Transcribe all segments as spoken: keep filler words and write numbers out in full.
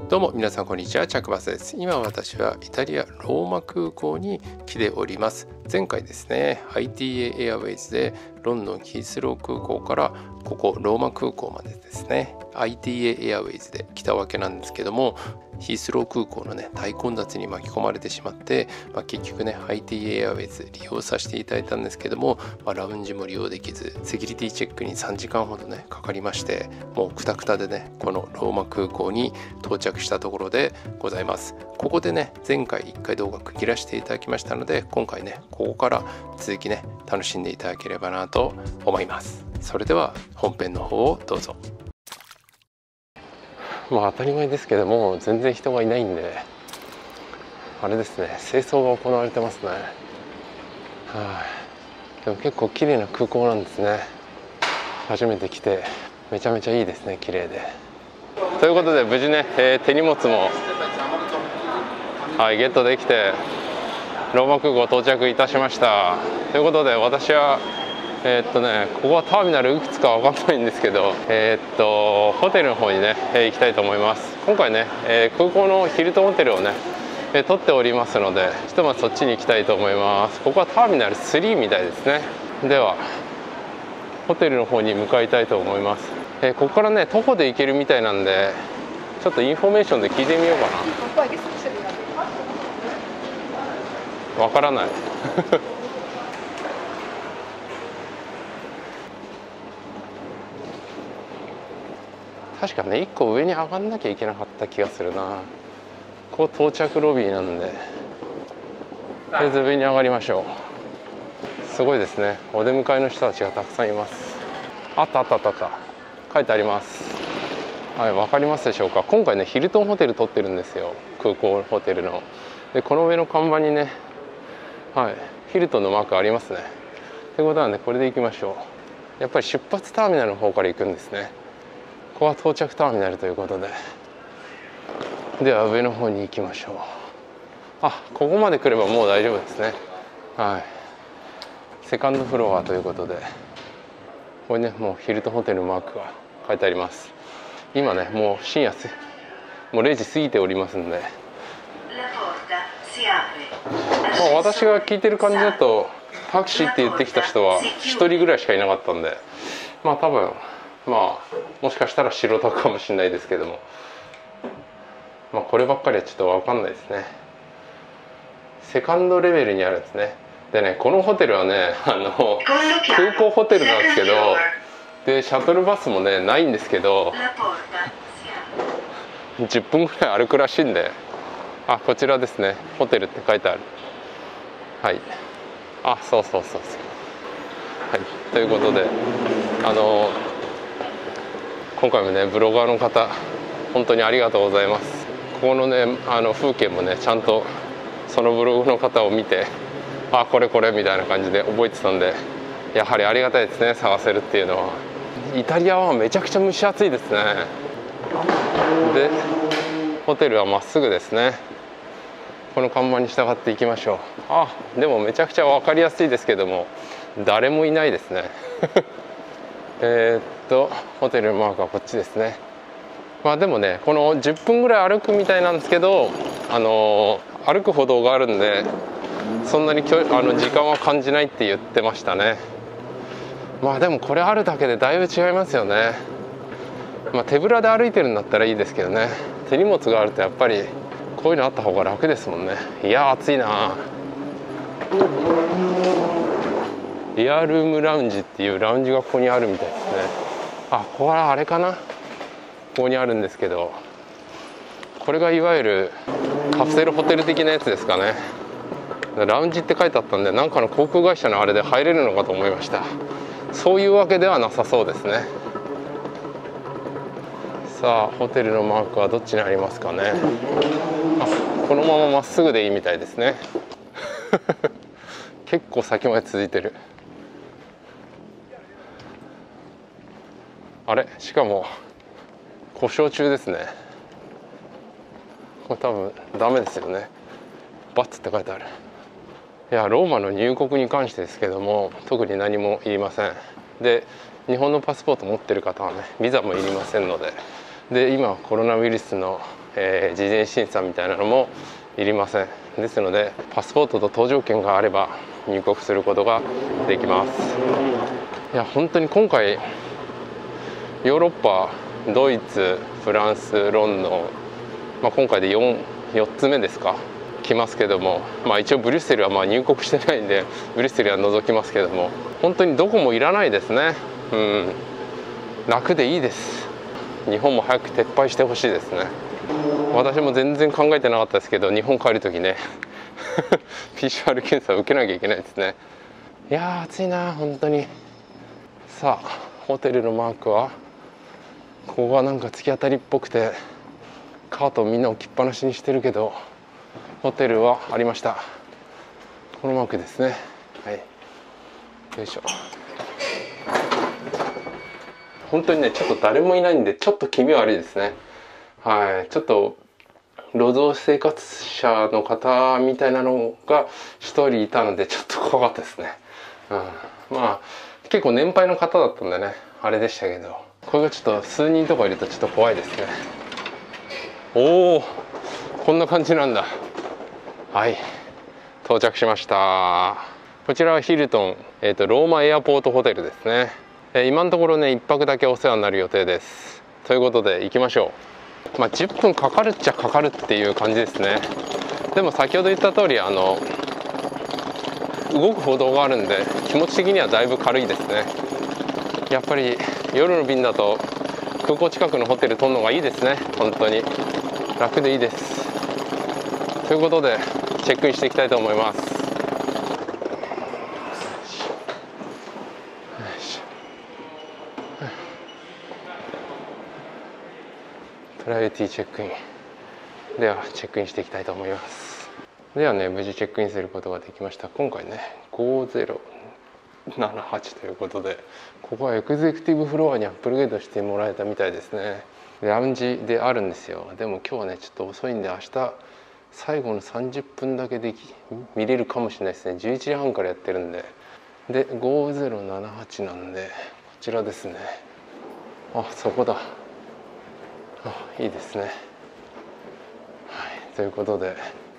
どうも皆さんこんにちは、チャックバスです。今私はイタリアローマ空港に来ております。前回ですね アイティーエー エアウェイズでロンドンヒースロー空港からここローマ空港までですね アイティーエー エアウェイズで来たわけなんですけども、ヒースロー空港のね大混雑に巻き込まれてしまって、まあ、結局ね アイティーエー エアウェイズ利用させていただいたんですけども、まあ、ラウンジも利用できずセキュリティチェックにさんじかんほどねかかりまして、もうクタクタでねこのローマ空港に到着したところでございます。ここでね前回いっかい動画区切らせていただきましたので、今回ねここから続きね楽しんでいただければなと思います。それでは本編の方をどうぞ。まあ当たり前ですけども全然人がいないんで、あれですね、清掃が行われてますね。はい、でも結構綺麗な空港なんですね。初めて来てめちゃめちゃいいですね、綺麗で。ということで無事ね、えー、手荷物も、はい、ゲットできてローマ空港到着いたしました。ということで私はえーっとね、ここはターミナルいくつか分かんないんですけど、えーっとホテルの方にね、えー、行きたいと思います。今回ね、えー、空港のヒルトンホテルをね、えー、取っておりますので、ひとまずそっちに行きたいと思います。ここはターミナルスリーみたいですね。ではホテルの方に向かいたいと思います。えー、ここからね徒歩で行けるみたいなんで、ちょっとインフォメーションで聞いてみようかな。わからない確かねいっこ上に上がんなきゃいけなかった気がするな。ここ到着ロビーなんで、とりあえず上に上がりましょう。すごいですね、お出迎えの人たちがたくさんいます。あったあったあったあった、書いてあります。はい、わかりますでしょうか。今回ねヒルトンホテル取ってるんですよ、空港ホテルの。でこの上の看板にね、はい、ヒルトンのマークありますね。ということはねこれで行きましょう。やっぱり出発ターミナルの方から行くんですね。ここは到着ターミナルということで、では上の方に行きましょう。あ、ここまで来ればもう大丈夫ですね。はい、セカンドフロアということで、これねもうヒルトンホテルのマークが書いてあります。今ねもう深夜もうれいじ過ぎておりますんで、まあ、私が聞いてる感じだとタクシーって言ってきた人はひとりぐらいしかいなかったんで、まあ多分まあもしかしたら素人かもしれないですけども、まあこればっかりはちょっと分かんないですね。セカンドレベルにあるんですね。でねこのホテルはねあの空港ホテルなんですけど、でシャトルバスもねないんですけど、じゅっぷんぐらい歩くらしいんで、あこちらですね、ホテルって書いてある。はい、あそうそうそうそう、はい、ということであの今回もねブロガーの方本当にありがとうございます。ここのねあの風景もねちゃんとそのブログの方を見て、あこれこれみたいな感じで覚えてたんで、やはりありがたいですね、探せるっていうのは。イタリアはめちゃくちゃ蒸し暑いですね。でホテルはまっすぐですね。この看板に従っていきましょう。あでもめちゃくちゃ分かりやすいですけども誰もいないですねえっとホテルのマークはこっちですね。まあでもねこのじゅっぷんぐらい歩くみたいなんですけど、あのー、歩く歩道があるんでそんなにきょあの時間は感じないって言ってましたね。まあでもこれあるだけでだいぶ違いますよね。まあ手ぶらで歩いてるんだったらいいですけどね、手荷物があるとやっぱりこういうのあった方が楽ですもんね。いや暑いな。エアルームラウンジっていうラウンジがここにあるみたいですね。あここはあれかな、ここにあるんですけど、これがいわゆるカプセルホテル的なやつですかね。ラウンジって書いてあったんで、なんかの航空会社のあれで入れるのかと思いました。そういうわけではなさそうですね。さあホテルのマークはどっちにありますかね。あこのまままっすぐでいいみたいですね結構先まで続いてる。あれしかも故障中ですね。これ多分ダメですよね。バツって書いてある。いやローマの入国に関してですけども特に何もいりません。で日本のパスポート持ってる方はねビザもいりませんので、 で今コロナウイルスの、えー、事前審査みたいなのもいりません。ですのでパスポートと搭乗券があれば入国することができます。いや本当に今回ヨーロッパ、ドイツ、フランス、ロンドン、まあ、今回で 4, 4つ目ですか来ますけども、まあ、一応ブリュッセルはまあ入国してないんでブリュッセルは除きますけども、本当にどこもいらないですね。うん、楽でいいです。日本も早く撤廃してほしいですね。私も全然考えてなかったですけど、日本帰る時ねピーシーアール 検査を受けなきゃいけないですね。いやー暑いな本当に。さあホテルのマークはここがなんか突き当たりっぽくてカートをみんな置きっぱなしにしてるけど、ホテルはありました。このマークですね。はい、よいしょ。本当にねちょっと誰もいないんでちょっと気味悪いですね。はい、ちょっと路上生活者の方みたいなのが一人いたのでちょっと怖かったですね。うん、まあ結構年配の方だったんでねあれでしたけど、これがちょっと数人とかいるとちょっと怖いですね。おおこんな感じなんだ。はい、到着しました。こちらはヒルトン、えーと、ローマエアポートホテルですね。えー、今のところねいっぱくだけお世話になる予定です。ということで行きましょう。まあ、じゅっぷんかかるっちゃかかるっていう感じですね。でも先ほど言った通りあの動く歩道があるんで気持ち的にはだいぶ軽いですね。やっぱり夜の便だと空港近くのホテル取るのがいいですね。本当に楽でいいです。ということでチェックインしていきたいと思います。プライオリティチェックインではチェックインしていきたいと思います。ではね無事チェックインすることができました。今回ねごゼロななはちということで、ここはエグゼクティブフロアにアップグレードしてもらえたみたいですね。ラウンジであるんですよ。でも今日はねちょっと遅いんで明日最後のさんじゅっぷんだけでき見れるかもしれないですね。じゅういちじはんからやってるんで。でごゼロななはちなんでこちらですね。あそこだ。あいいですね。はい、ということで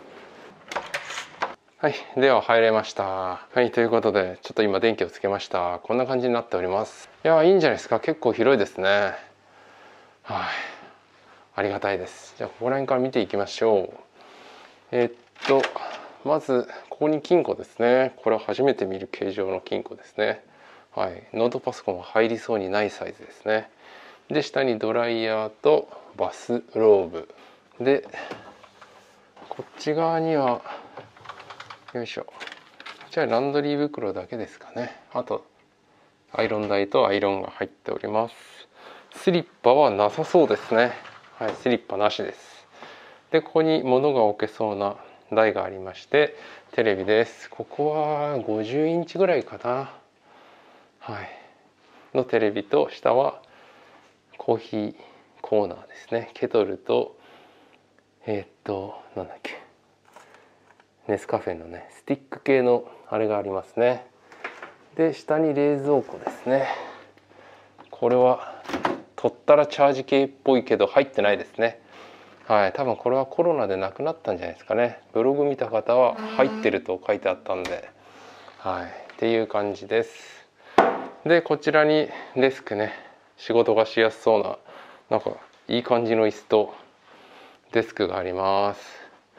はいでは入れました。はいということでちょっと今電気をつけました。こんな感じになっております。いやいいんじゃないですか。結構広いですね。はいありがたいです。じゃあここら辺から見ていきましょう。えー、っとまずここに金庫ですね。これは初めて見る形状の金庫ですね。はい、ノートパソコンが入りそうにないサイズですね。で下にドライヤーとバスローブで、こっち側にはよいしょこちらランドリー袋だけですかね。あとアイロン台とアイロンが入っております。スリッパはなさそうですね。はい、スリッパなしです。でここに物が置けそうな台がありまして、テレビです。ここはごじゅうインチぐらいかな、はい、のテレビと、下はコーヒーコーナーですね。ケトルとえー、っとなんだっけネスカフェのねスティック系のあれがありますね。で下に冷蔵庫ですね。これは取ったらチャージ系っぽいけど入ってないですね。はい、多分これはコロナでなくなったんじゃないですかね。ブログ見た方は入ってると書いてあったんで、はい、っていう感じです。でこちらにデスクね、仕事がしやすそうななんかいい感じの椅子とデスクがあります。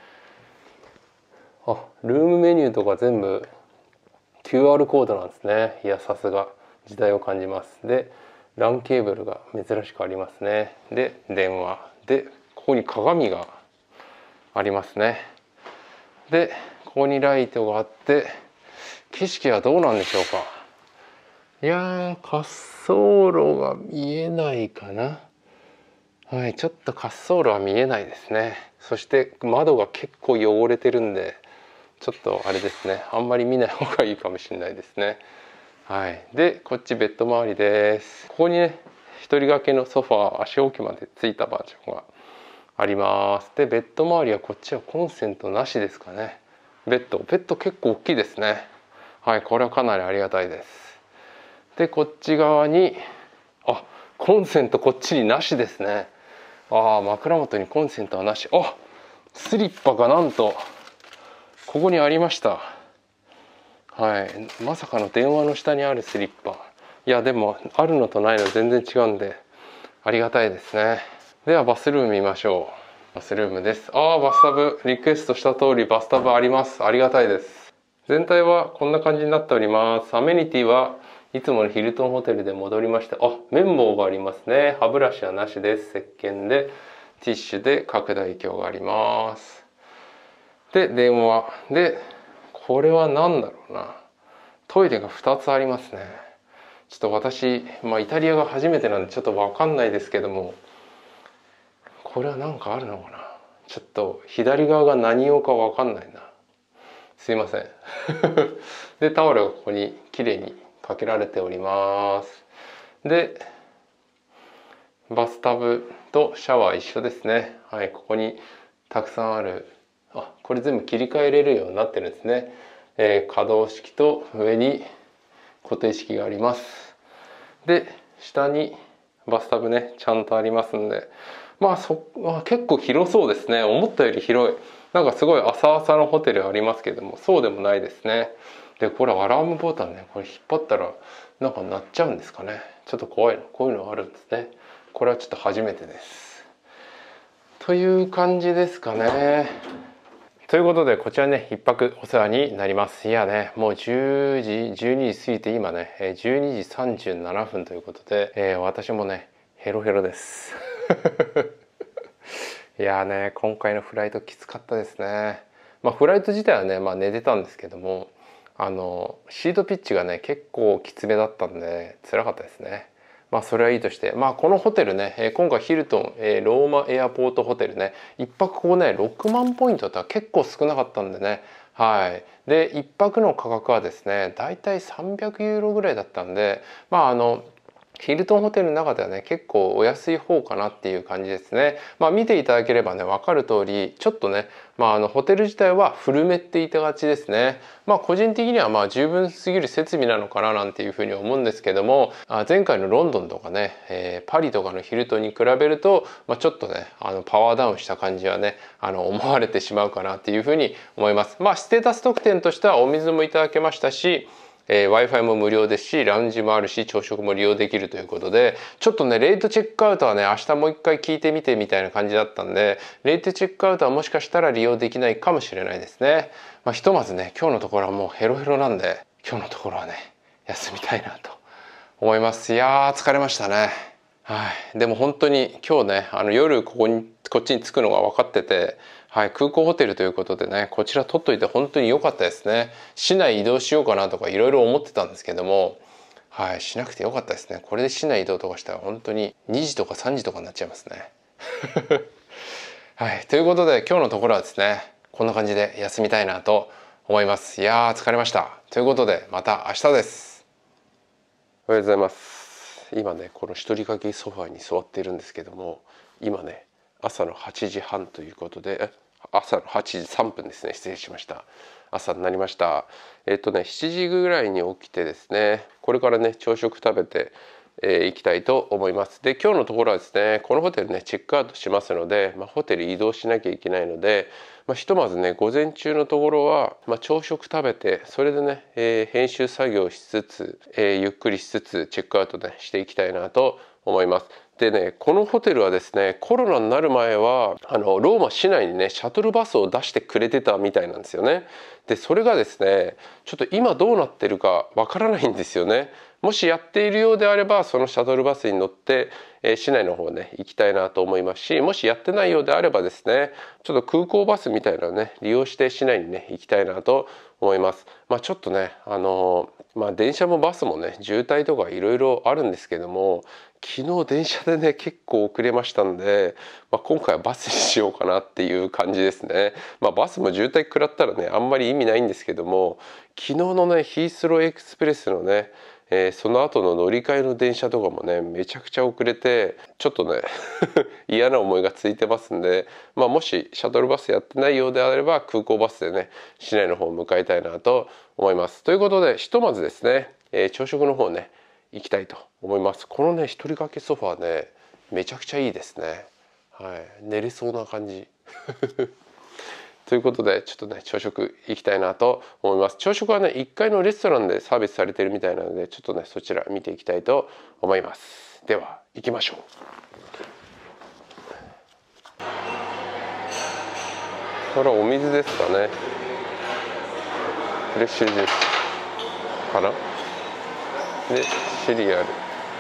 あ、ルームメニューとか全部 キューアール コードなんですね。いやさすが時代を感じます。で ラン ケーブルが珍しくありますね。で電話でここに鏡がありますね。でここにライトがあって、景色はどうなんでしょうか。いやー滑走路が見えないかな。はい、ちょっと滑走路は見えないですね。そして窓が結構汚れてるんでちょっとあれですね、あんまり見ない方がいいかもしれないですね。はい、でこっちベッド周りです。ここにね一人掛けのソファー、足置きまでついたバージョンがあります。でベッド周りはこっちはコンセントなしですかね。ベッドベッド結構大きいですね。はい、これはかなりありがたいです。でこっち側にあコンセントこっちになしですね。 ああ、枕元にコンセントはなし。あ、スリッパがなんとここにありました。はい、まさかの電話の下にあるスリッパ。いやでもあるのとないの全然違うんでありがたいですね。ではバスルーム見ましょう。バスルームです。ああ、バスタブ、リクエストした通りバスタブあります。ありがたいです。全体はこんな感じになっております。アメニティはいつものヒルトンホテルで戻りました。あ、綿棒がありますね。歯ブラシはなしです。石鹸でティッシュで拡大鏡があります。で電話で、これは何だろうな。トイレがふたつありますね。ちょっと私、まあ、イタリアが初めてなんでちょっと分かんないですけども、これは何かあるのかな。ちょっと左側が何用か分かんないな。すいませんでタオルがここに綺麗にかけられております。でバスタブとシャワー一緒ですね。はい、ここにたくさんある、あ、これ全部切り替えれるようになってるんですね。えー、可動式と上に固定式があります。で下にバスタブねちゃんとありますんで、まあそ、まあ、結構広そうですね。思ったより広い。なんかすごい浅々のホテルありますけども、そうでもないですね。でこれアラームボタンね、これ引っ張ったらなんか鳴っちゃうんですかね。ちょっと怖いの、こういうのあるんですね。これはちょっと初めてです。という感じですかね。ということでこちらね一泊お世話になります。いやねもうじゅうじじゅうにじ過ぎて今ねじゅうにじさんじゅうななふんということで、えー、私もねヘロヘロですいやね今回のフライトきつかったですね。まあフライト自体はね、まあ、寝てたんですけども、あのシートピッチがね結構きつめだったんで辛かったですね。まあそれはいいとして、まあこのホテルね、今回ヒルトン、えー、ローマエアポートホテルね、一泊ここねろくまんポイントだったら結構少なかったんでね、はい。で一泊の価格はですね、だいたいさんびゃくユーロぐらいだったんで、まああのヒルトンホテルの中ではね結構お安い方かなっていう感じですね。まあ見ていただければね分かる通りちょっとね、まあ、あのホテル自体は古めって言いたがちですね。まあ個人的にはまあ十分すぎる設備なのかななんていうふうに思うんですけども、あ前回のロンドンとかね、えー、パリとかのヒルトンに比べると、まあ、ちょっとねあのパワーダウンした感じはねあの思われてしまうかなっていうふうに思います。まあステータス特典としてはお水もいただけましたし、えー、Wi-Fi も無料ですし、ラウンジもあるし、朝食も利用できるということで、ちょっとね、レートチェックアウトはね、明日もう一回聞いてみてみたいな感じだったんで、レートチェックアウトはもしかしたら利用できないかもしれないですね。まあ、ひとまずね、今日のところはもうヘロヘロなんで、今日のところはね、休みたいなと思います。いやー、疲れましたね。はい。でも本当に今日ね、あの夜ここに、こっちに着くのが分かってて、はい、空港ホテルということでねこちら取っといて本当に良かったですね。市内移動しようかなとかいろいろ思ってたんですけども、はい、しなくてよかったですね。これで市内移動とかしたら本当ににじとかさんじとかになっちゃいますねはい、ということで今日のところはですねこんな感じで休みたいなと思います。いやー疲れました。ということでまた明日です。おはようございます。今ねこの一人掛けソファーに座っているんですけども、今ね朝のはちじはんということで、朝のはちじさんぷんですね。失礼しました。朝になりました。えっとねしちじぐらいに起きてですね、これからね朝食食べてえー、行きたいと思います。で今日のところはですねこのホテルねチェックアウトしますので、まあ、ホテル移動しなきゃいけないので、まあ、ひとまずね午前中のところは、まあ、朝食食べてそれでね、えー、編集作業しつつ、えー、ゆっくりしつつチェックアウト、ね、していきたいなと思います。でねこのホテルはですねコロナになる前はあのローマ市内にねシャトルバスを出してくれてたみたいなんですよね。でそれがですねちょっと今どうなってるかわからないんですよね。もしやっているようであればそのシャトルバスに乗って、えー、市内の方ね行きたいなと思いますし、もしやってないようであればですねちょっと空港バスみたいなのね利用して市内にね行きたいなと思います。まあちょっとねあのー、まあ電車もバスもね渋滞とかいろいろあるんですけども、昨日電車でね結構遅れましたんで、まあ、今回はバスにしようかなっていう感じですね。まあバスも渋滞食らったらねあんまり意味ないんですけども、昨日のねヒースローエクスプレスのねえー、その後の乗り換えの電車とかもねめちゃくちゃ遅れてちょっとね嫌な思いがついてますんで、まあ、もしシャトルバスやってないようであれば空港バスでね市内の方を迎えたいなと思います。ということでひとまずですね、えー、朝食の方ね行きたいと思います。このね一人掛けソファーねめちゃくちゃいいですね。 はい、寝れそうな感じということでちょっとね朝食行きたいなと思います。朝食はねいっかいのレストランでサービスされてるみたいなのでちょっとねそちら見ていきたいと思います。では行きましょう。これはお水ですかね。フレッシュジュースかな。でシリアル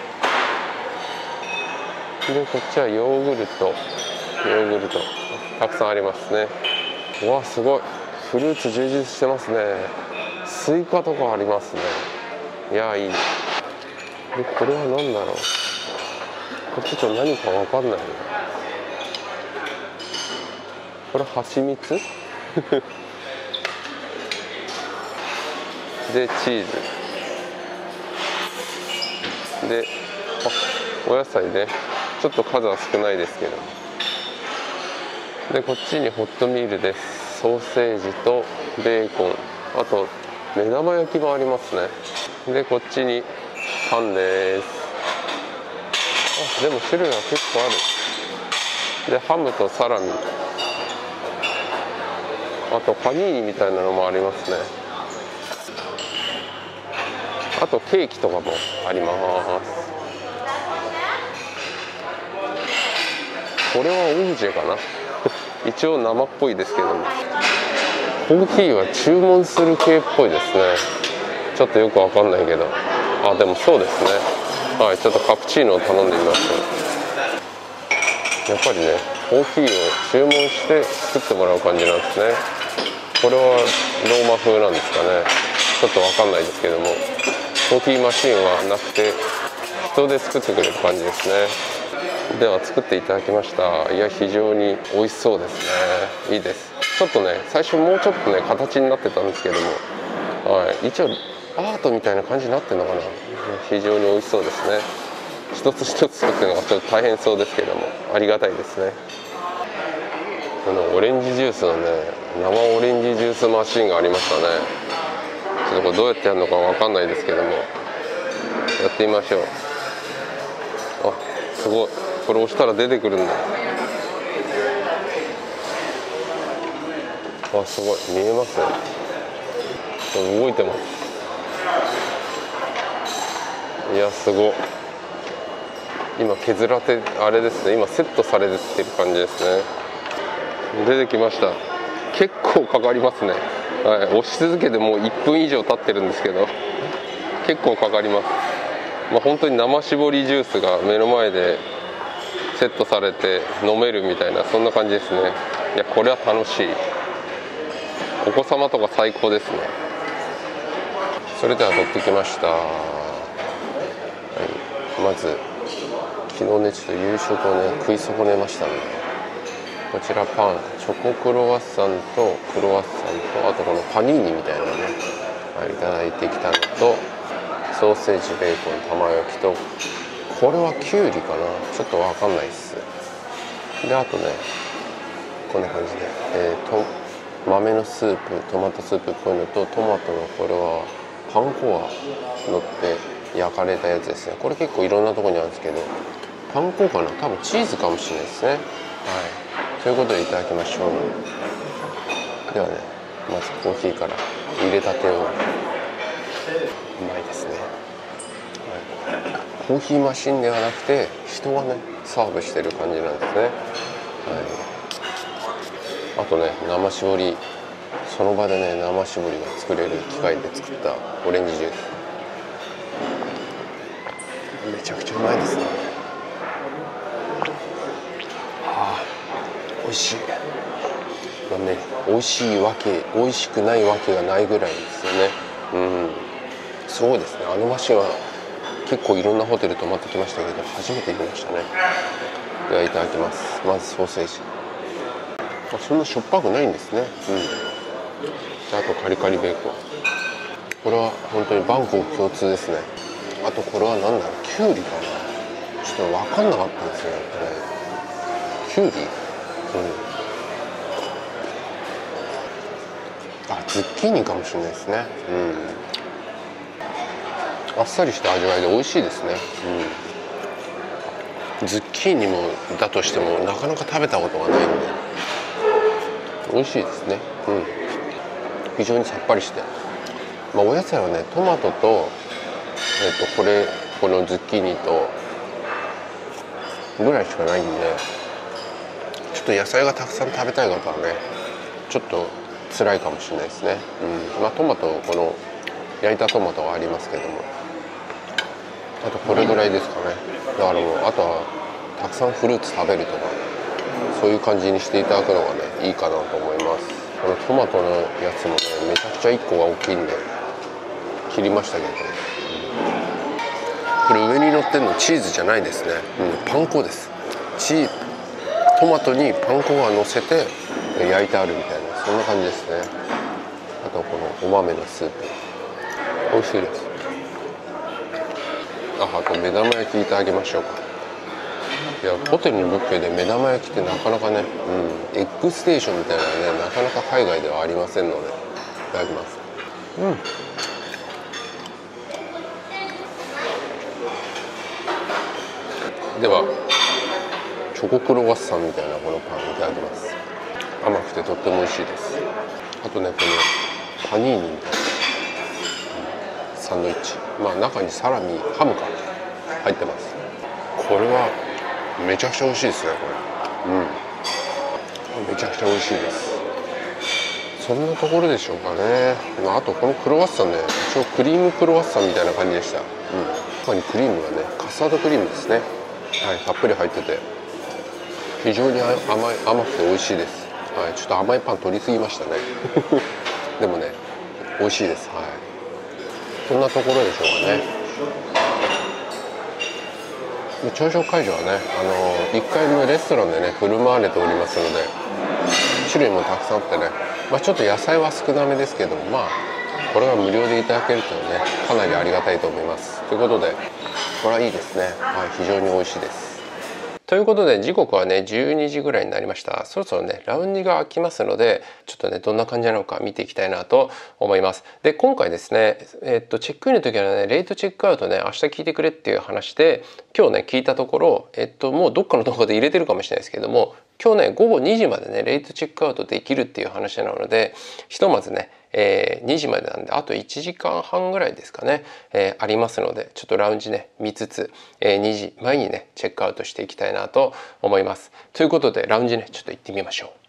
でこっちはヨーグルトヨーグルトたくさんありますね。うわすごいフルーツ充実してますね。スイカとかありますね。いやいい。でこれは何だろう。これちょっと何か分かんないね。これ蜂蜜でチーズであお野菜ねちょっと数は少ないですけど。でこっちにホットミールです。ソーセージとベーコンあと目玉焼きもありますね。でこっちにパンです。あでも種類は結構ある。でハムとサラミあとパニーニみたいなのもありますね。あとケーキとかもあります。これはオブジェかな一応生っぽいですけどもコーヒーは注文する系っぽいですね。ちょっとよくわかんないけどあでもそうですね。はいちょっとカプチーノを頼んでみました。やっぱりねコーヒーを注文して作ってもらう感じなんですね。これはローマ風なんですかね。ちょっとわかんないですけどもコーヒーマシンはなくて人で作ってくれる感じですね。では作っていただきました。いや非常に美味しそうですね。いいです。ちょっとね最初もうちょっとね形になってたんですけども、はい、一応アートみたいな感じになってるのかな。非常に美味しそうですね。一つ一つ作ってるのがちょっと大変そうですけどもありがたいですね。このオレンジジュースのね生オレンジジュースマシンがありましたね。ちょっとこれどうやってやるのかわかんないですけどもやってみましょう。あすごいこれ押したら出てくるんだ。あすごい見えますね。動いてます。いやすごい今削られてあれですね今セットされてる感じですね。出てきました。結構かかりますね。はい、押し続けてもういっぷん以上経ってるんですけど結構かかります。まあ、本当に生搾りジュースが目の前でセットされて飲めるみたいなそんな感じですね。いやこれは楽しい。お子様とか最高ですね。それでは取ってきました。はい、まず昨日ねちょっと夕食をね食い損ねましたね。こちらパンチョコクロワッサンとクロワッサンとあとこのパニーニみたいなのね、はい、いただいてきたのとソーセージベーコン玉焼きとこれはキュウリかなちょっとわかんないっす。であとねこんな感じで、えー、と豆のスープトマトスープっぽいのとトマトのこれはパン粉が乗って焼かれたやつですね。これ結構いろんなところにあるんですけどパン粉かな多分チーズかもしれないですね。はいということでいただきましょう。ではねまずコーヒーから入れたてをうまいですね。はい、コーヒーマシンではなくて人がねサーブしてる感じなんですね。はい、あとね生搾りその場でね生搾りが作れる機械で作ったオレンジジュースめちゃくちゃうまいですね。あー美味しい。まあね美味しいわけ美味しくないわけがないぐらいですよね。うんすごいですね。あのマシンは結構いろんなホテル泊まってきましたけど初めて行きましたね。ではいただきます。まずソーセージあそんなしょっぱくないんですね。うんであとカリカリベーコンこれは本当にバンコク共通ですね。あとこれは何だろうキュウリかなちょっと分かんなかったんですよね。キュウリうんあズッキーニかもしれないですね。うんあっさりした味わいで美味しいですね。 ズッキーニもだとしてもなかなか食べたことがないんで美味しいですね。うん、非常にさっぱりして、まあ、お野菜はねトマトと、えっとこれこのズッキーニとぐらいしかないんで、ちょっと野菜がたくさん食べたい方はねちょっと辛いかもしれないですね。うん、まあトマトこの焼いたトマトはありますけども、あとこれぐらいですかね。だからもうあとはたくさんフルーツ食べるとかそういう感じにしていただくのがねいいかなと思います。このトマトのやつもねめちゃくちゃいっこが大きいんで切りましたけど、うん、これ上に乗ってるのチーズじゃないですね、うん、パン粉です。チートマトにパン粉が乗せて焼いてあるみたいなそんな感じですね。あとこのお豆のスープ美味しいです。あ、あと目玉焼きいただきましょうか。いやホテルのブッフェで目玉焼きってなかなかね、うん、エッグステーションみたいなねなかなか海外ではありませんのでいただきます。うん、ではチョコクロワッサンみたいなこのパンいただきます。甘くてとっても美味しいです。あとねこのパニーニみたいなサンドイッチ、まあ中にサラミハムか入ってます。これはめちゃくちゃ美味しいですねこれ。うん、めちゃくちゃ美味しいです。そんなところでしょうかね。まあ、あとこのクロワッサンね一応クリームクロワッサンみたいな感じでした。うん、中にクリームがねカスタードクリームですね、はい、たっぷり入ってて非常に甘い甘くて美味しいです。はい、ちょっと甘いパン取りすぎましたねでもね美味しいです。はい、そんなところでしょうかね。朝食会場はね、あのいっかいのレストランでね振る舞われておりますので種類もたくさんあってね、まあ、ちょっと野菜は少なめですけども、まあこれが無料でいただけるというのはねかなりありがたいと思います。ということでこれはいいですね、はい、非常に美味しいです。ということで時刻はねじゅうにじぐらいになりました。そろそろねラウンジが開きますのでちょっとねどんな感じなのか見ていきたいなと思います。で今回ですね、えっとチェックインの時はねレイトチェックアウトね明日聞いてくれっていう話で今日ね聞いたところ、えっともうどっかのところで入れてるかもしれないですけども今日ねごごにじまでねレイトチェックアウトできるっていう話なのでひとまずねえー、にじまでなんであといちじかんはんぐらいですかね、えー、ありますのでちょっとラウンジね見つつ、えー、にじまえにねチェックアウトしていきたいなと思います。ということでラウンジねちょっと行ってみましょう。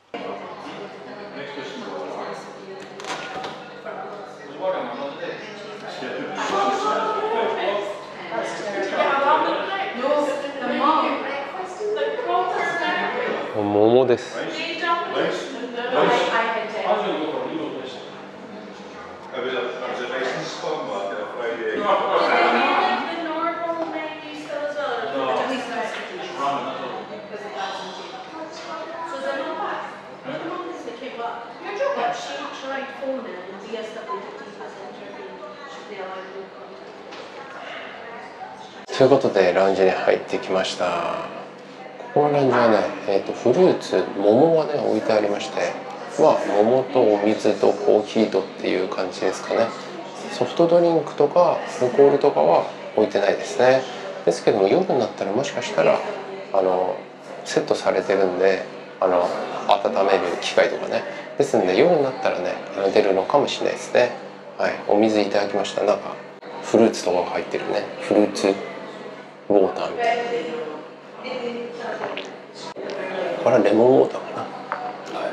桃です。ということでラウンジに入ってきました。ここのラウンジはね、えーと、フルーツ桃がね置いてありまして、まあ桃とお水とコーヒーとっていう感じですかね。ソフトドリンクとかアルコールとかは置いてないですね。ですけども夜になったらもしかしたらあのセットされてるんであの温める機械とかね、ですんで夜になったらね出るのかもしれないですね。はい、お水いただきました。なんかフルーツとかが入ってるね、フルーツウォーターみたいな。これはレモンウォーターかな。はい、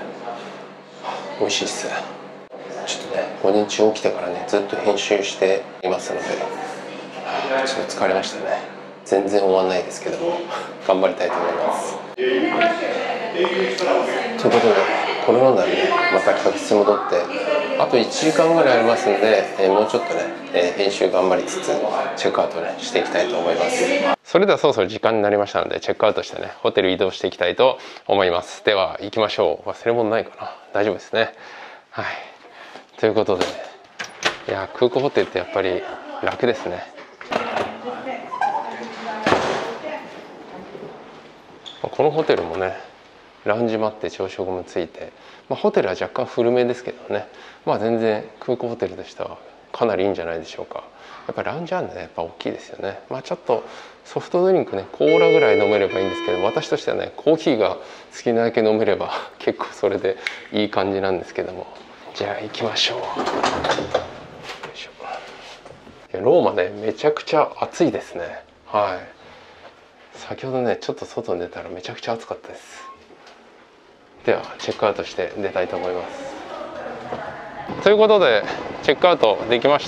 美味しいっす。ちょっとね午前中起きてからねずっと編集していますので、はあ、ちょっと疲れましたね。全然終わんないですけども頑張りたいと思います。ということでこのようなねまた客室戻ってあといちじかんぐらいありますので、えー、もうちょっとね、えー、編集頑張りつつチェックアウトねしていきたいと思います。それではそろそろ時間になりましたのでチェックアウトしてねホテル移動していきたいと思います。では行きましょう。忘れ物ないかな。大丈夫ですね。はい、ということで、いや空港ホテルってやっぱり楽ですね。このホテルもねラウンジもあって朝食もついて、まあ、ホテルは若干古めですけどね、まあ、全然空港ホテルとしてはかなりいいんじゃないでしょうか。やっぱりラウンジあるんでね、やっぱ大きいですよね。まあちょっとソフトドリンクね、コーラぐらい飲めればいいんですけど、私としてはねコーヒーが好きなだけ飲めれば結構それでいい感じなんですけども。じゃあ行きましょう。よいしょ。ローマね、めちゃくちゃ暑いですね。はい、先ほどねちょっと外に出たらめちゃくちゃ暑かったです。ではチェックアウトして出たいと思います。ということでチェックアウトできました。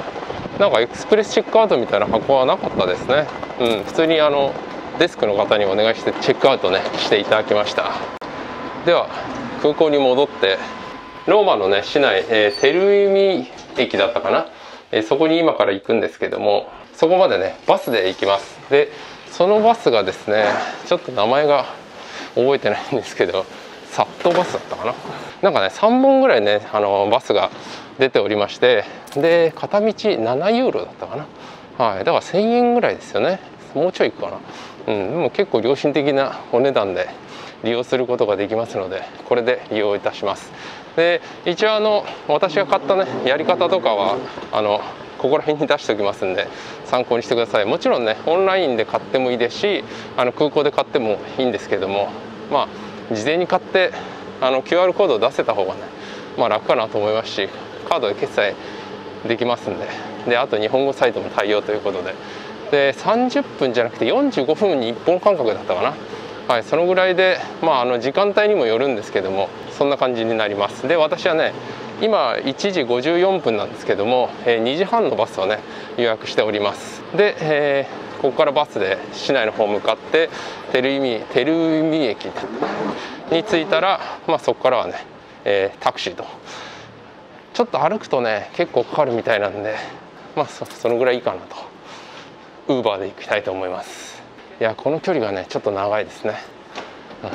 なんかエクスプレスチェックアウトみたいな箱はなかったですね。うん、普通にあのデスクの方にお願いしてチェックアウトねしていただきました。では空港に戻ってローマのね市内、えー、テルミ駅だったかな、えー、そこに今から行くんですけども、そこまでねバスで行きます。でそのバスがですね、ちょっと名前が覚えてないんですけど、サットバスだったかな、なんかねさんぼんぐらいねあのバスが出ておりまして、で片道ななユーロだったかな、はい、だからせんえんぐらいですよね。もうちょいいくかな、うん、でも結構良心的なお値段で利用することができますので、これで利用いたします。で一応あの私が買ったねやり方とかはあのここら辺に出しておきますんで参考にしてください。もちろんねオンラインで買ってもいいですし、あの空港で買ってもいいんですけども、まあ事前に買ってあの キューアール コードを出せた方がね、まあ、楽かなと思いますし、カードで決済できますんで、であと日本語サイトも対応ということで、でさんじゅっぷんじゃなくてよんじゅうごふんにいっぽん間隔だったかな、はい、そのぐらいで、まあ、あの時間帯にもよるんですけども、そんな感じになります。で私はね今いちじごじゅうよんぷんなんですけども、えー、にじはんのバスをね予約しております。で、えー、ここからバスで市内の方向かってテルミテルミ駅に着いたら、まあ、そこからはね、えー、タクシーと、ちょっと歩くとね結構かかるみたいなんで、まあ そ, そのぐらいいいかなと、ウーバーで行きたいと思います。いやこの距離がねちょっと長いですね、うん、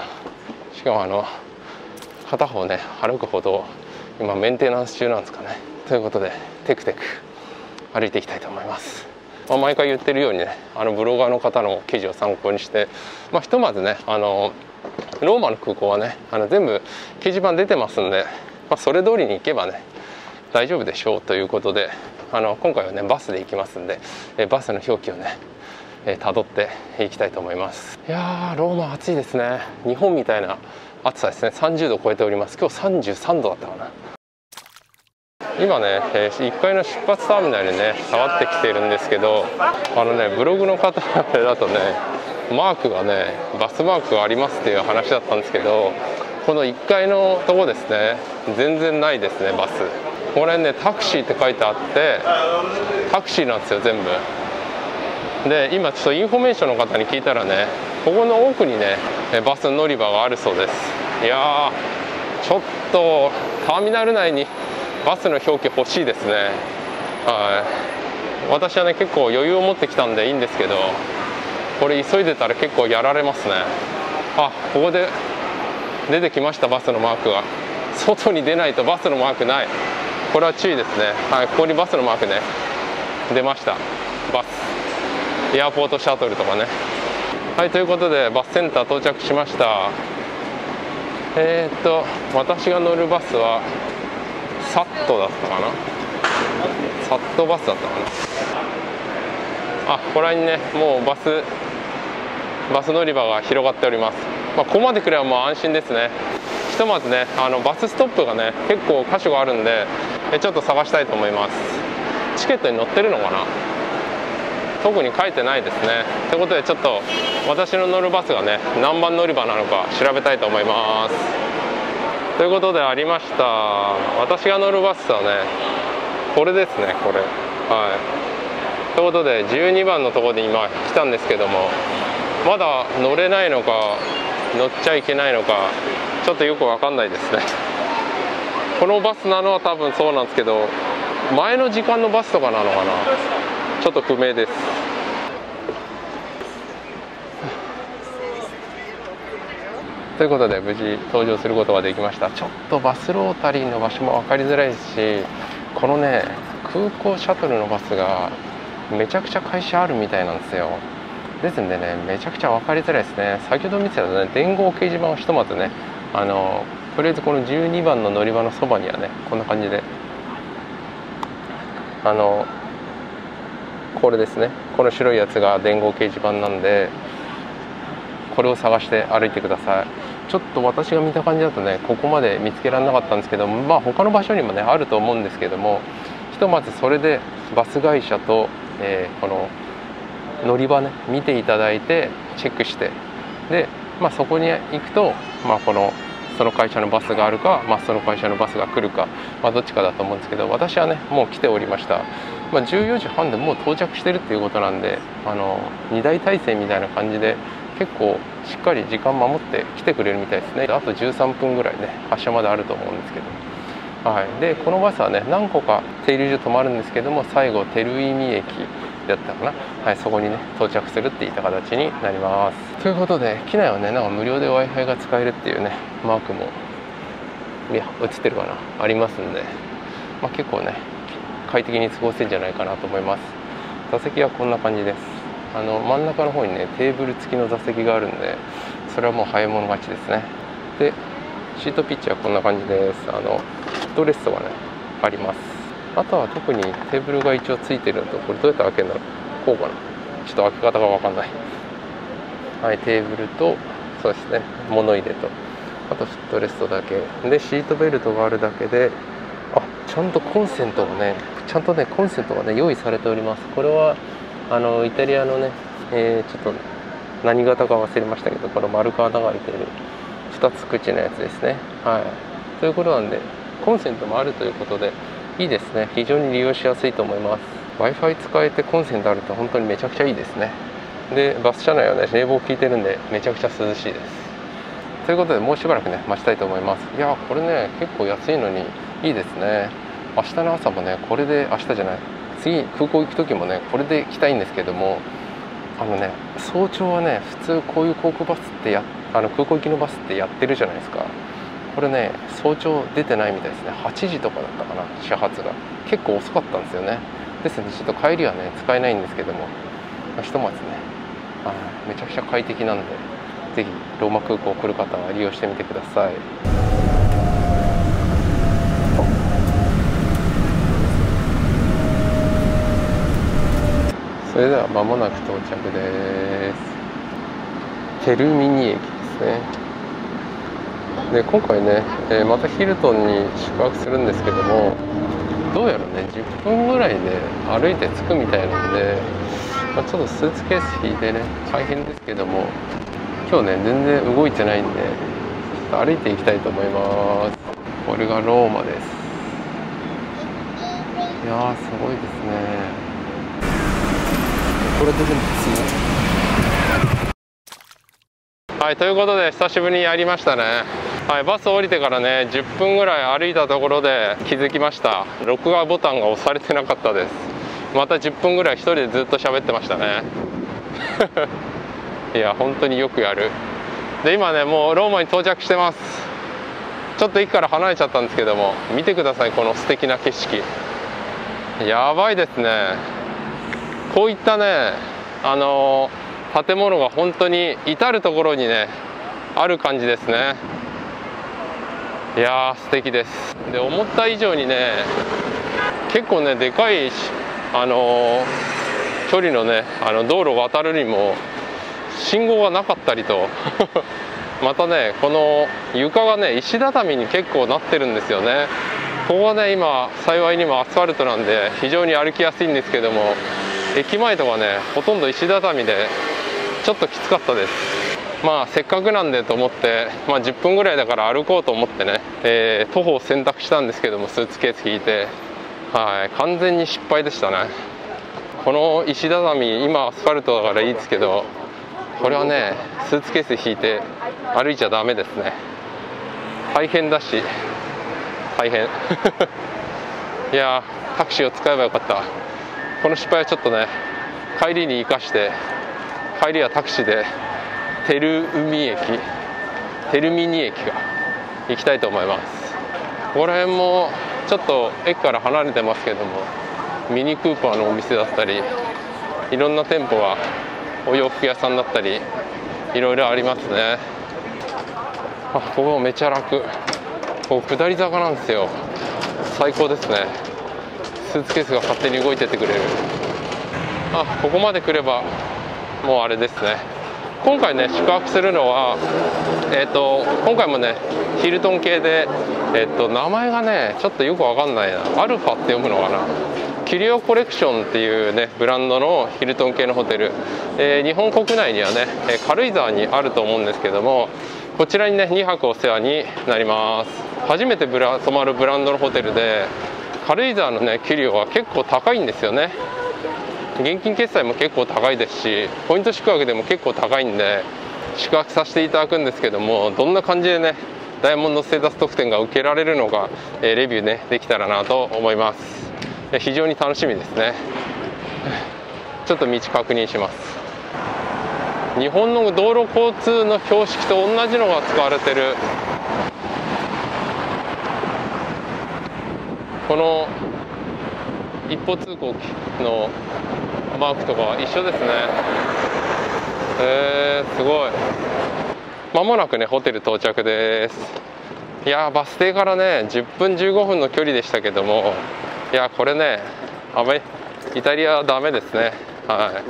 しかもあの片方ね歩くほど今メンテナンス中なんですかね。ということでテクテク歩いていきたいと思います。まあ、毎回言ってるようにねあのブロガーの方の記事を参考にして、まあ、ひとまずねあのローマの空港はねあの全部掲示板出てますんで、まあ、それ通りに行けばね大丈夫でしょうということで、あの今回はねバスで行きますんで、えバスの表記をねたどっていきたいと思います。いやーローマ暑いですね。日本みたいな暑さですね。さんじゅうどを超えております。今日さんじゅうさんどだったかな。今ね、えー、いっかいの出発ターミナルにね下がってきているんですけど、あのねブログの方だとねマークがねバスマークがありますっていう話だったんですけど、このいっかいのとこですね全然ないですねバス。これねタクシーって書いてあってタクシーなんですよ全部で。今ちょっとインフォメーションの方に聞いたらねここの奥にねバス乗り場があるそうです。いやーちょっとターミナル内にバスの表記欲しいですね。はい、私はね結構余裕を持ってきたんでいいんですけど、これ急いでたら結構やられますね。あ、ここで出てきましたバスのマークが。外に出ないとバスのマークない。これは注意ですね。はい、ここにバスのマークね出ました。バスエアポートシャトルとかね。はい、ということでバスセンター到着しました。えー、っと私が乗るバスはサットだったかな、サットバスだったかな。あ、ここら辺にねもうバスバス乗り場が広がっております。まあ、ここまで来ればもう安心ですね。ひとまずねあのバスストップがね結構箇所があるんでちょっと探したいと思います。チケットに載ってるのかな、特に書いてないですね。ということでちょっと私の乗るバスがね何番乗り場なのか調べたいと思います。ということでありました。私が乗るバスはねこれですね、これ。はい、ということでじゅうにばんのところに今来たんですけども、まだ乗れないのか乗っちゃいけないのかちょっとよく分かんないですね。このバスなのは多分そうなんですけど、前の時間のバスとかなのかな、ちょっと不明です。ということで無事搭乗することができました。ちょっとバスロータリーの場所も分かりづらいですし、このね空港シャトルのバスがめちゃくちゃ会社あるみたいなんですよ。ですんでねめちゃくちゃ分かりづらいですね。先ほど見てたね電光掲示板をひとまずねあのとりあえずこのじゅうにばんの乗り場のそばにはねこんな感じであのこれですね、この白いやつが電号掲示板なんで、これを探して歩いてください。ちょっと私が見た感じだとね、ここまで見つけられなかったんですけども、まあ他の場所にもねあると思うんですけども、ひとまずそれでバス会社と、えー、この乗り場ね見ていただいてチェックして、で、まあ、そこに行くと、まあ、このその会社のバスがあるか、まあ、その会社のバスが来るか、まあ、どっちかだと思うんですけど、私はねもう来ておりました。まあ、じゅうよじはんでもう到着してるっていうことなんで、あのにだい体制みたいな感じで結構しっかり時間守って来てくれるみたいですね。あとじゅうさんぷんぐらいね発車まであると思うんですけど、はい、でこのバスはね何個か停留所止まるんですけども、最後照井見駅だったかな、はい、そこにね到着するっていった形になります。ということで機内はねなんか無料で ワイファイ が使えるっていうねマークもいや映ってるかなありますんで、まあ、結構ね快適に過ごせるんじゃないかなと思います。座席はこんな感じです。あの真ん中の方にねテーブル付きの座席があるんで、それはもう早い者勝ちですね。でシートピッチはこんな感じです。あのフットレストがねあります。あとは特にテーブルが一応ついてるのと、これどうやって開けるんだろう、こうかな、ちょっと開け方が分かんない。はい、テーブルとそうですね物入れと、あとフットレストだけで、シートベルトがあるだけで、あちゃんとコンセントがねちゃんとねコンセントがね用意されております。これはあのイタリアのね、えー、ちょっと何型か忘れましたけど、この丸く穴が開いてるふたつ口のやつですね。はい、ということなんでコンセントもあるということでいいですね。非常に利用しやすいと思います。 ワイファイ 使えてコンセントあると本当にめちゃくちゃいいですね。でバス車内はね冷房効いてるんでめちゃくちゃ涼しいです。ということでもうしばらくね待ちたいと思います。いやこれね結構安いのにいいですね。明日の朝もねこれで、明日じゃない次空港行く時もねこれで来たいんですけども、あのね早朝はね普通こういう航空バスってやあの空港行きのバスってやってるじゃないですか。これね早朝出てないみたいですね。はちじとかだったかな始発が。結構遅かったんですよね。ですのでちょっと帰りはね使えないんですけども、まあ、ひとまずねあめちゃくちゃ快適なんで、ぜひローマ空港来る方は利用してみてください。それでは間もなく到着です。テルミニ駅ですね。で今回ね、えー、またヒルトンに宿泊するんですけども、どうやらねじゅっぷんぐらいで歩いて着くみたいなんで、まあ、ちょっとスーツケース引いてね大変ですけども、今日ね全然動いてないんで歩いていきたいと思います。これがローマです。いやーすごいですね。これで全部普通。はい、ということで久しぶりにやりましたね。はい、バス降りてからねじゅっぷんぐらい歩いたところで気づきました。録画ボタンが押されてなかったです。またじゅっぷんぐらい一人でずっと喋ってましたねいや本当によくやる。で今ねもうローマに到着してます。ちょっと駅から離れちゃったんですけども、見てくださいこの素敵な景色。やばいですね。こういったねあのー、建物が本当に至る所にねある感じですね。いやー素敵です。で思った以上にね結構ねでかいあのー、距離のねあの道路を渡るにも信号がなかったりとまたねこの床がね石畳に結構なってるんですよね。ここはね今幸いにもアスファルトなんで非常に歩きやすいんですけども、駅前とかねほとんど石畳でちょっときつかったです。まあせっかくなんでと思って、まあ、じゅっぷんぐらいだから歩こうと思ってね、えー、徒歩を選択したんですけども、スーツケース引いて、はい、完全に失敗でしたね。この石畳今アスファルトだからいいですけど、これはねスーツケース引いて歩いちゃダメですね。大変だし大変いやタクシーを使えばよかった。この失敗はちょっとね帰りに生かして、帰りはタクシーでテル海駅テルミニ駅が行きたいと思います。ここら辺もちょっと駅から離れてますけども、ミニクーパーのお店だったりいろんな店舗がお洋服屋さんだったりいろいろありますね。あここめちゃ楽。ここ下り坂なんですよ。最高ですね。 スーツケースが勝手に動いてってくれる。あ、ここまで来ればもうあれですね。今回ね宿泊するのは、えー、と今回もねヒルトン系で、えー、と名前がねちょっとよくわかんないな。アルファって読むのかな。キュリオコレクションっていうねブランドのヒルトン系のホテル、えー、日本国内にはね軽井沢にあると思うんですけども、こちらにねにはくお世話になります。初めてブラ泊まるブランドのホテルで、軽井沢のねキュリオは結構高いんですよね。現金決済も結構高いですし、ポイント宿泊でも結構高いんで宿泊させていただくんですけども、どんな感じでねダイヤモンドステータス特典が受けられるのか、えー、レビューねできたらなと思います。非常に楽しみですね。ちょっと道確認します。日本の道路交通の標識と同じのが使われてるこの一方通行のマークとかは一緒ですね。えー、すごい。まもなくねホテル到着です。いやバス停からねじゅっぷんじゅうごふんの距離でしたけども、いやこれねあまりイタリアはダメですね。はい、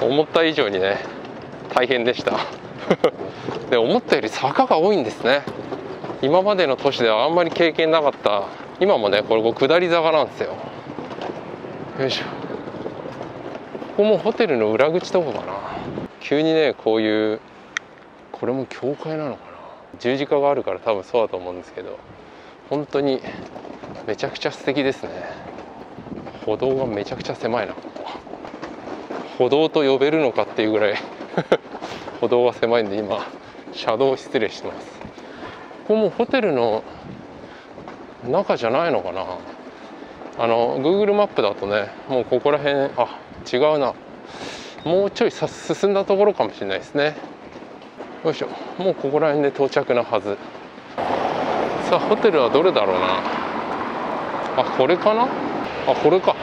思った以上にね大変でしたで思ったより坂が多いんですね。今までの都市ではあんまり経験なかった。今もねこれ下り坂なんですよ。よいしょ。ここもホテルの裏口とかかな。急にねこういう、これも教会なのかな、十字架があるから多分そうだと思うんですけど、本当にめちゃくちゃ素敵ですね。歩道がめちゃくちゃ狭いな。ここ歩道と呼べるのかっていうぐらい歩道が狭いんで今車道失礼してます。ここもホテルの中じゃないのかな。あの Google マップだとねもうここら辺、あ違うな、もうちょいさ進んだところかもしれないですね。よいしょ。もうここら辺で到着なはず。さあホテルはどれだろうな。あこれかな。あこれか。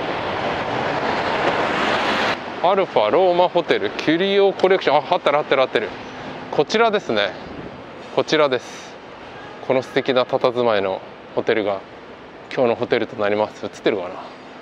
アルファローマホテルキュリオコレクション。あ合ってる合ってる合ってる。こちらですね。こちらです。この素敵な佇まいのホテルが今日のホテルとなります。映ってるかな。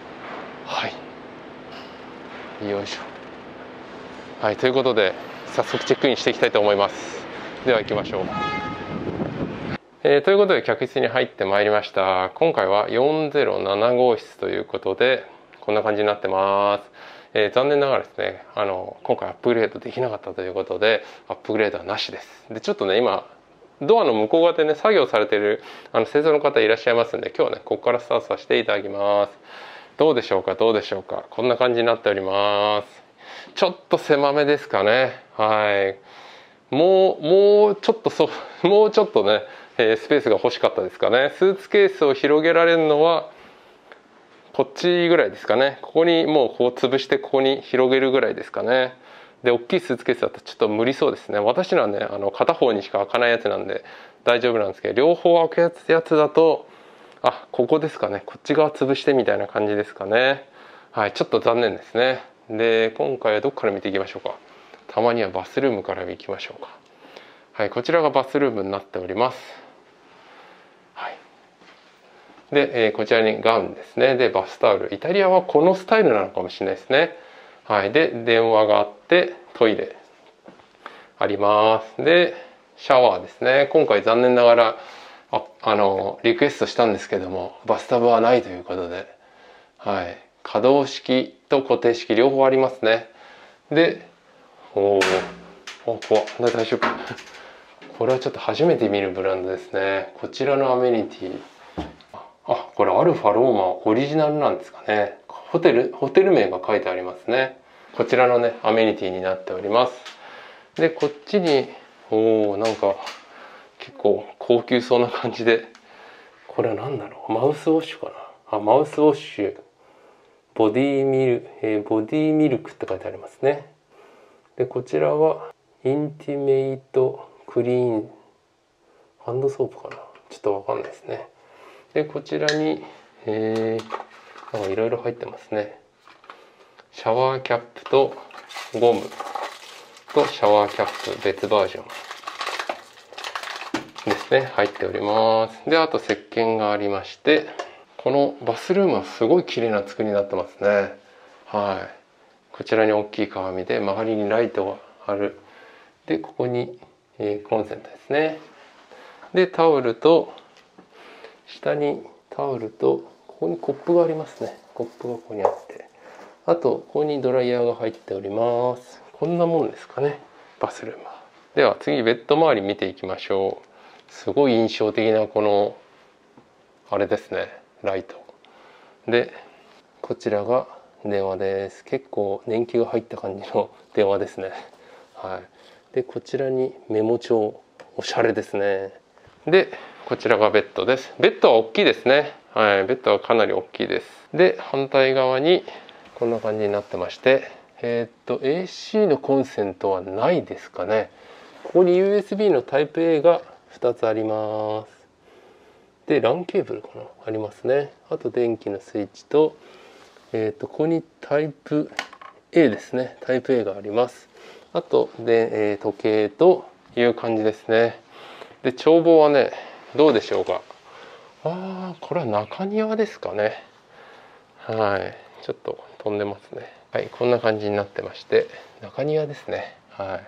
はいよいしょ。はいということで早速チェックインしていきたいと思います。では行きましょう。えー、ということで客室に入ってまいりました。今回はよんぜろなな号室ということでこんな感じになってます。えー、残念ながらですねあの今回アップグレードできなかったということでアップグレードはなしです。でちょっとね今ドアの向こう側でね作業されているあの清掃の方いらっしゃいますんで、今日はねここからスタートさせていただきます。どうでしょうかどうでしょうか。こんな感じになっております。ちょっと狭めですかね。はいもうもうちょっとそうもうちょっとね、えー、スペースが欲しかったですかね。スーツケースを広げられるのはこっちぐらいですかね。ここにもうこう潰してここに広げるぐらいですかね。で大きいスーツケースだとちょっと無理そうですね。私のはねあの片方にしか開かないやつなんで大丈夫なんですけど、両方開くやつやつだとあここですかね。こっち側潰してみたいな感じですかね。はいちょっと残念ですね。で今回はどこから見ていきましょうか。たまにはバスルームから行きましょうか。はいこちらがバスルームになっております。はいで、えー、こちらにガウンですね。でバスタオル、イタリアはこのスタイルなのかもしれないですね。はいで電話があってトイレあります。でシャワーですね。今回残念ながらああのリクエストしたんですけどもバスタブはないということで、はい可動式と固定式両方ありますね。でおお怖っ大丈夫これはちょっと初めて見るブランドですね。こちらのアメニティ、あこれアルファローマオリジナルなんですかね。ホテルホテル名が書いてありますね。こちらのねアメニティになっております。でこっちにおおなんか結構高級そうな感じで、これは何だろう、マウスウォッシュかな。あマウスウォッシュボディミル、えー、ボディミルクって書いてありますね。でこちらはインティメイトクリーンハンドソープかな、ちょっとわかんないですね。でこちらにえー、なんかいろいろ入ってますね。シャワーキャップとゴムとシャワーキャップ別バージョンですね入っております。であと石鹸がありまして、 このバスルームはすごい綺麗な作りになってますね。はい、こちらに大きい鏡で周りにライトがある。でここに、えー、コンセントですね。でタオルと下にタオルとここにコップがありますね。コップがここにあって、あとここにドライヤーが入っております。こんなもんですかね、バスルームは。では次ベッド周り見ていきましょう。すごい印象的なこのあれですね、ライトで、こちらが電話です。結構年季が入った感じの電話ですね。はい、でこちらにメモ帳、おしゃれですね。でこちらがベッドです。ベッドは大きいですね。はい、ベッドはかなり大きいです。で反対側にこんな感じになってまして、えー、っと エーシー のコンセントはないですかね。ここに ユーエスビー のタイプ A がふたつあります。で ラン ケーブルかな、ありますね。あと電気のスイッチと、えー、とここにタイプ A ですね、タイプ A があります。あとで、えー、時計という感じですね。で眺望はねどうでしょうか。ああ、これは中庭ですかね。はい、ちょっと飛んでますね。はい、こんな感じになってまして、中庭ですね。はい、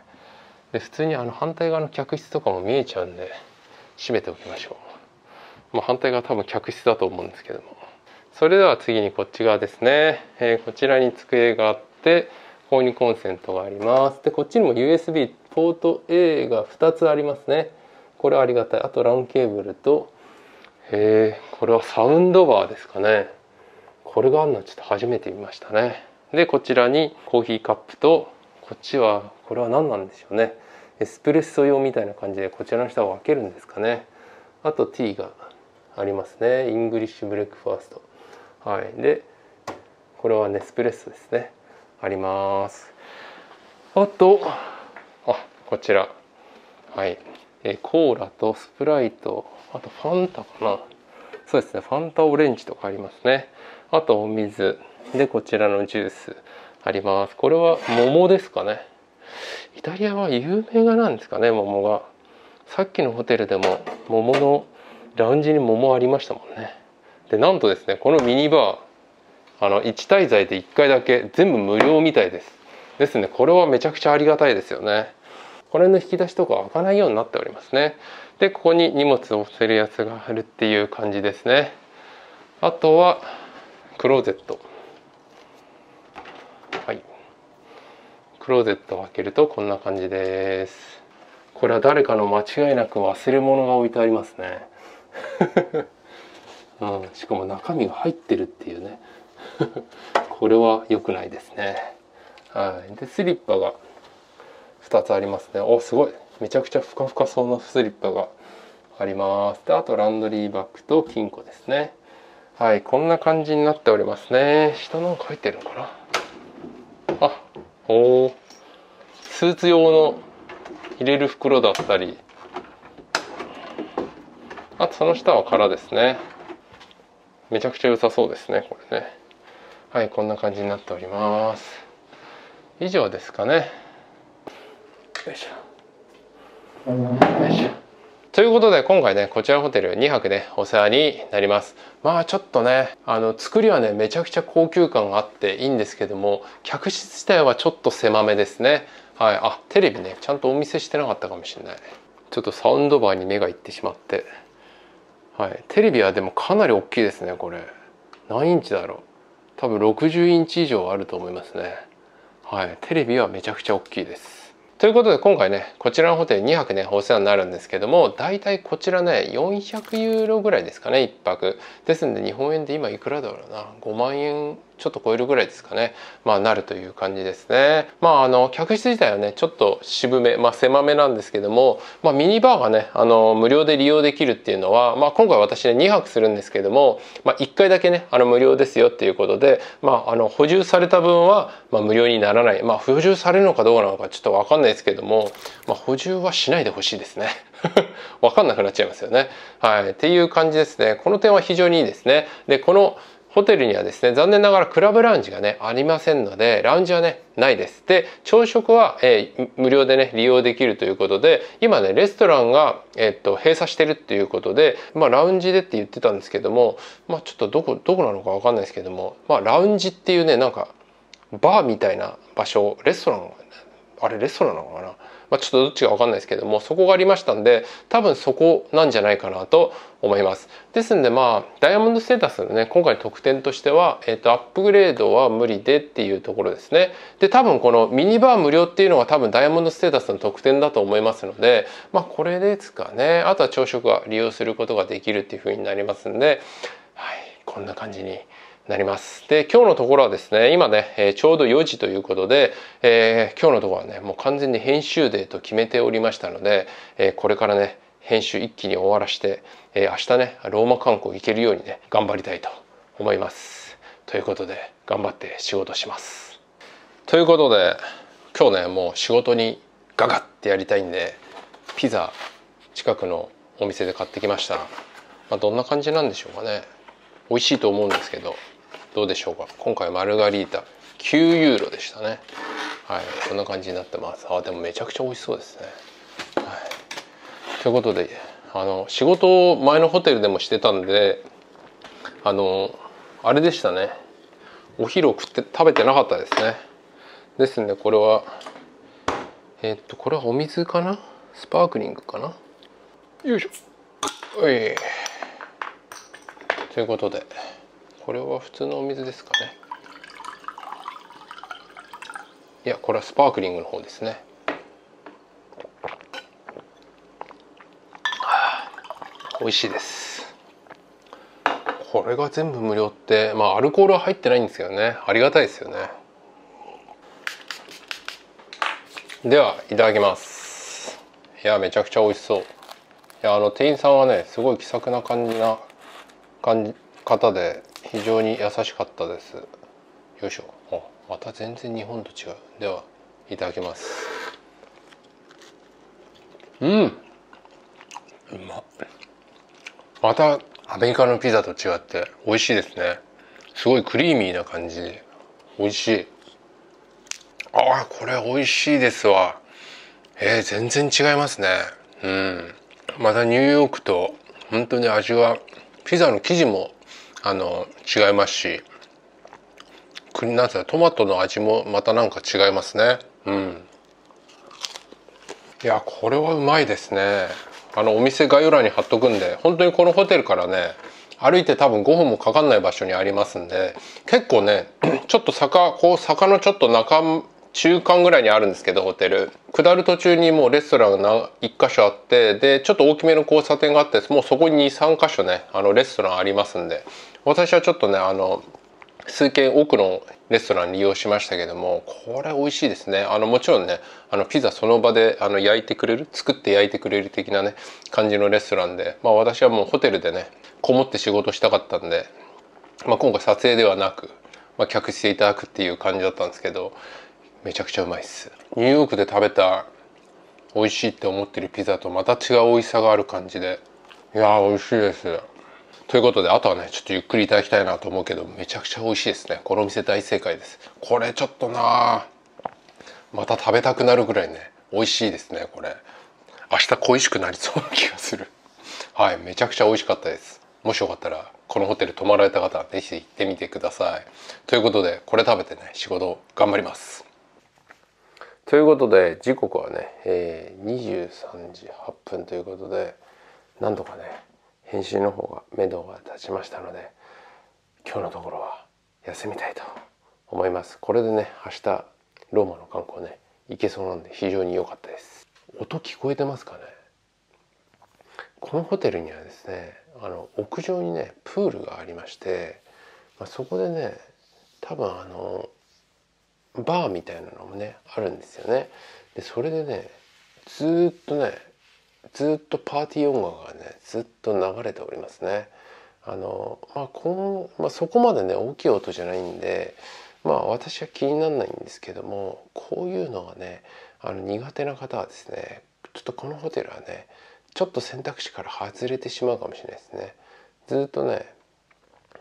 で普通にあの反対側の客室とかも見えちゃうんで閉めておきましょう。まあ、反対側多分客室だと思うんですけども。それでは次にこっち側ですね。えー、こちらに机があって、ここにコンセントがあります。でこっちにも ユーエスビー ポート A がふたつありますね。これはありがたい。あと ラン ケーブルと、えー、これはサウンドバーですかね。これがあるのはちょっと初めて見ましたね。でこちらにコーヒーカップと、こっちはこれは何なんでしょうね。エスプレッソ用みたいな感じでこちらの下を分けるんですかね。あとティーがありますね。イングリッシュブレックファースト。はい、でこれはネスプレッソですね、あります。あとあこちら、はい、えコーラとスプライト、あとファンタかな、そうですね、ファンタオレンジとかありますね。あとお水でこちらのジュースあります。これは桃ですかね。イタリアは有名がなんですかね、桃が。さっきのホテルでも桃のラウンジに桃ありましたもんね。でなんとですね、このミニバー、あのいち滞在でいっかいだけ全部無料みたいです。ですね、これはめちゃくちゃありがたいですよね。これの引き出しとか開かないようになっておりますね。でここに荷物を載せるやつがあるっていう感じですね。あとはクローゼット。はい、クローゼットを開けるとこんな感じです。これは誰かの間違いなく忘れ物が置いてありますね。うん、しかも中身が入ってるっていうね。これは良くないですね。はい、でスリッパがふたつありますね。おすごい、めちゃくちゃふかふかそうなスリッパがあります。であとランドリーバッグと金庫ですね。はい、こんな感じになっておりますね。下なんか入ってるのかな。あ、おお、スーツ用の入れる袋だったり、あとその下は空ですね。めちゃくちゃ良さそうですね、これね。はい、こんな感じになっております。以上ですかね。よいしょ。よいしょ。ということで今回ね、こちらホテルにはくねお世話になります。まあちょっとね、あの作りはねめちゃくちゃ高級感があっていいんですけども、客室自体はちょっと狭めですね。はい、あテレビねちゃんとお見せしてなかったかもしれない。ちょっとサウンドバーに目がいってしまって。はい、テレビはでもかなり大きいですね。これ何インチだろう。多分ろくじゅうインチ以上あると思いますね。はい、テレビはめちゃくちゃ大きいです。ということで今回ねこちらのホテルにはくねお世話になるんですけども、だいたいこちらねよんひゃくユーロぐらいですかね、いっぱくですんで、日本円で今いくらだろうな、ごまんえんちょっと超えるぐらいですかね、まあなるという感じですね。まああの客室自体はねちょっと渋め、まあ狭めなんですけども、まあ、ミニバーがねあの無料で利用できるっていうのは、まあ、今回私ねにはくするんですけども、まあ、いっかいだけねあの無料ですよっていうことで、まあ、あの補充された分は、まあ、無料にならない、まあ、補充されるのかどうなのかちょっと分かんないですけども、まあ、補充はしないでほしいですね。分かんなくなっちゃいますよね。はい、っていう感じですね。この点は非常にいいですね。でこのホテルにはですね、残念ながらクラブラウンジがねありませんので、ラウンジはねないです。で朝食は、えー、無料でね利用できるということで、今ねレストランが、えー、っと閉鎖してるっていうことで、まあ、ラウンジでって言ってたんですけども、まあ、ちょっとどこどこなのか分かんないですけども、まあ、ラウンジっていうねなんかバーみたいな場所、レストラン、あれレストランなのかな、まあ、ちょっとどっちか分かんないですけども、そこがありましたんで、多分そこなんじゃないかなと思います。ですんで、まあダイヤモンドステータスのね今回の特典としては、えー、とアップグレードは無理でっていうところですね。で多分このミニバー無料っていうのが多分ダイヤモンドステータスの特典だと思いますので、まあこれですかね。あとは朝食は利用することができるっていう風になりますんで、はい、こんな感じになります。で今日のところはですね、今ね、えー、ちょうどよじということで、えー、今日のところはねもう完全に編集デーと決めておりましたので、えー、これからね編集一気に終わらして、えー、明日ねローマ観光行けるようにね頑張りたいと思います。ということで頑張って仕事します。ということで今日ねもう仕事にガガッてやりたいんで、ピザ近くのお店で買ってきました。まあ、どんな感じなんでしょうかね。美味しいと思うんですけど、どうでしょうか。今回マルガリータきゅうユーロでしたね。はい、こんな感じになってます。あ、でもめちゃくちゃ美味しそうですね。はい、ということで、あの仕事を前のホテルでもしてたんで、あのあれでしたね。お昼を食って食べてなかったですね。ですんでこれはえー、っとこれはお水かな、スパークリングかな。よいしょ。おい。ということで。これは普通のお水ですかね。いやこれはスパークリングの方ですね。美味しいです。これが全部無料って、まあアルコールは入ってないんですけどね、ありがたいですよね。ではいただきます。いやめちゃくちゃ美味しそう。いやあの店員さんはねすごい気さくな感じな感じ方で非常に優しかったです。よいしょ。あ、また全然日本と違う。ではいただきます。うん、うまっ。またアメリカのピザと違って美味しいですね。すごいクリーミーな感じで美味しい。ああこれ美味しいですわ。えー、全然違いますね。うん。またニューヨークと本当に味は、ピザの生地もあの違いますし、なんていうかトマトの味もまたなんか違いますね。うん。いやこれはうまいですね。あのお店概要欄に貼っとくんで、本当にこのホテルからね歩いて多分ごふんもかかんない場所にありますんで、結構ねちょっと坂こう坂のちょっと中中間ぐらいにあるんですけど、ホテル下る途中にもうレストランがいっかしょあって、でちょっと大きめの交差点があって、もうそこににさんかしょねあのレストランありますんで、私はちょっとねあの数軒奥のレストラン利用しましたけども、これ美味しいですね。あのもちろんねあのピザその場であの焼いてくれる、作って焼いてくれる的なね感じのレストランで、まあ私はもうホテルでねこもって仕事したかったんで、まあ、今回撮影ではなく、まあ、客していただくっていう感じだったんですけど、めちゃくちゃうまいです。ニューヨークで食べた美味しいって思ってるピザとまた違う美味しさがある感じで、いやー美味しいです。ということで、あとはねちょっとゆっくりいただきたいなと思うけど、めちゃくちゃ美味しいですね。このお店大正解です。これちょっとなまた食べたくなるぐらいね美味しいですね。これ明日恋しくなりそうな気がする。はい、めちゃくちゃ美味しかったです。もしよかったらこのホテル泊まられた方はぜひ行ってみてください。ということでこれ食べてね仕事頑張ります。ということで時刻はね、えー、にじゅうさんじはっぷんということで、なんとかね編集の方が目処が立ちましたので、今日のところは休みたいと思います。これでね明日ローマの観光ね行けそうなんで非常に良かったです。音聞こえてますかね。このホテルにはですねあの屋上にねプールがありまして、まあ、そこでね多分あのバーみたいなのもねあるんですよね。でそれでねずっとねずっとパーティー音楽がねずっと流れておりますね。あのまあこの、まあ、そこまでね大きい音じゃないんで、まあ私は気にならないんですけども、こういうのがねあの苦手な方はですね、ちょっとこのホテルはねちょっと選択肢から外れてしまうかもしれないですね。ずっとね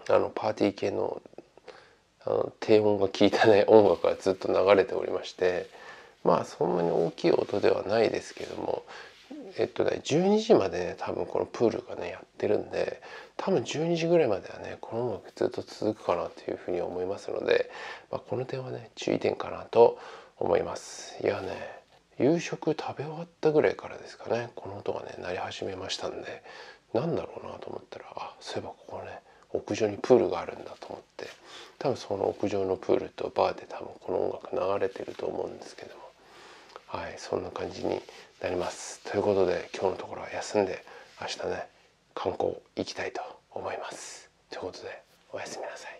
あのパーティー系のあの低音が効いたね音楽がずっと流れておりまして、まあそんなに大きい音ではないですけども、えっとねじゅうにじまでね多分このプールがねやってるんで、多分じゅうにじぐらいまではねこの音楽ずっと続くかなというふうに思いますので、まあ、この点はね注意点かなと思います。いやね、夕食食べ終わったぐらいからですかね、この音がね鳴り始めましたんで、なんだろうなと思ったら、あ、そういえばここね屋上にプールがあるんだと思って、多分その屋上のプールとバーで多分この音楽流れてると思うんですけども、はい、そんな感じになります。ということで今日のところは休んで、明日ね観光行きたいと思います。ということでおやすみなさい。